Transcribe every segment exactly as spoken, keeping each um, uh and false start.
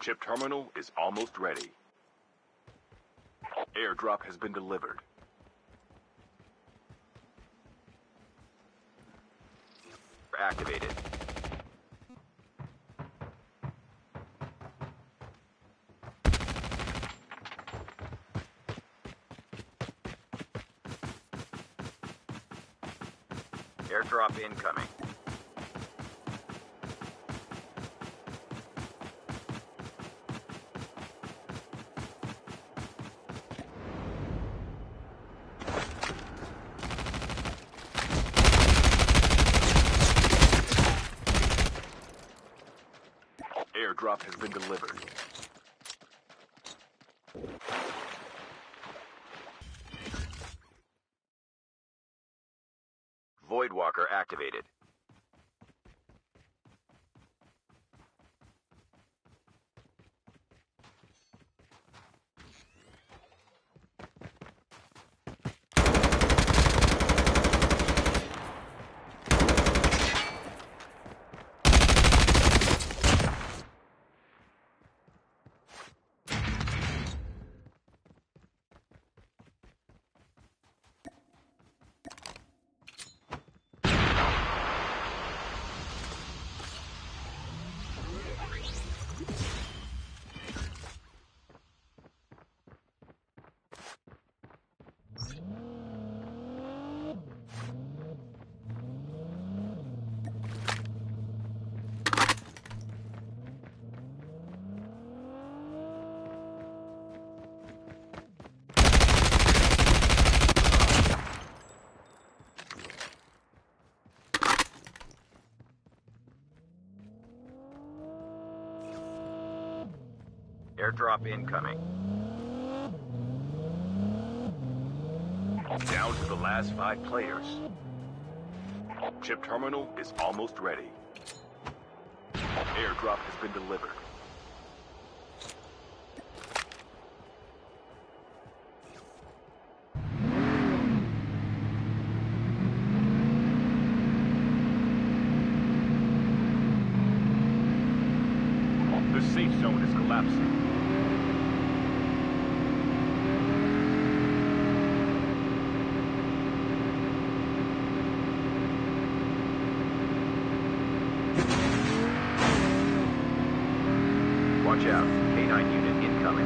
Chip terminal is almost ready. Airdrop has been delivered. Activated. Airdrop incoming. Airdrop has been delivered. Voidwalker activated. Airdrop incoming. Down to the last five players. Chip terminal is almost ready. Airdrop has been delivered. The safe zone is collapsing. Watch out. K nine unit incoming.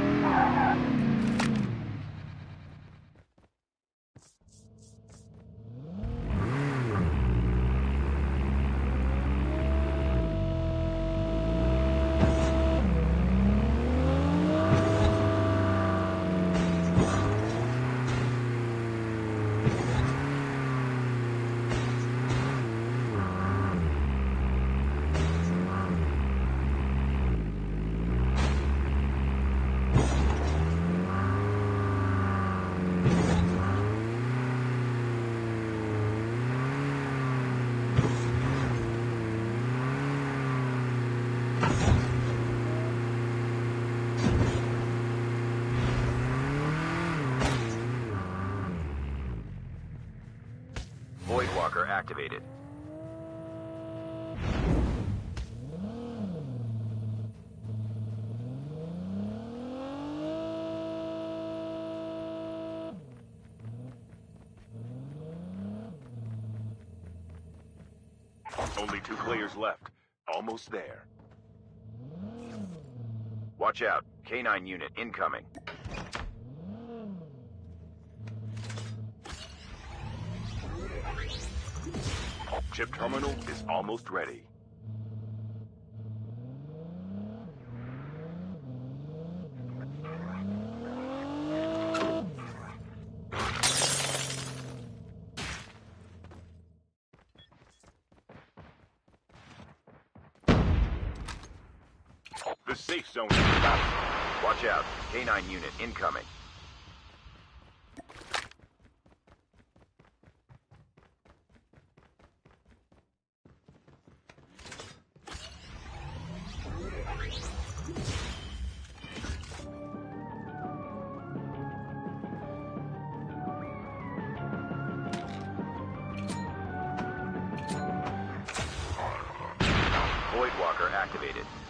Voidwalker activated. Only two players left. Almost there. Watch out. K nine unit incoming. Chip terminal is almost ready. The safe zone is collapsing. Watch out. K nine unit incoming. Voidwalker activated.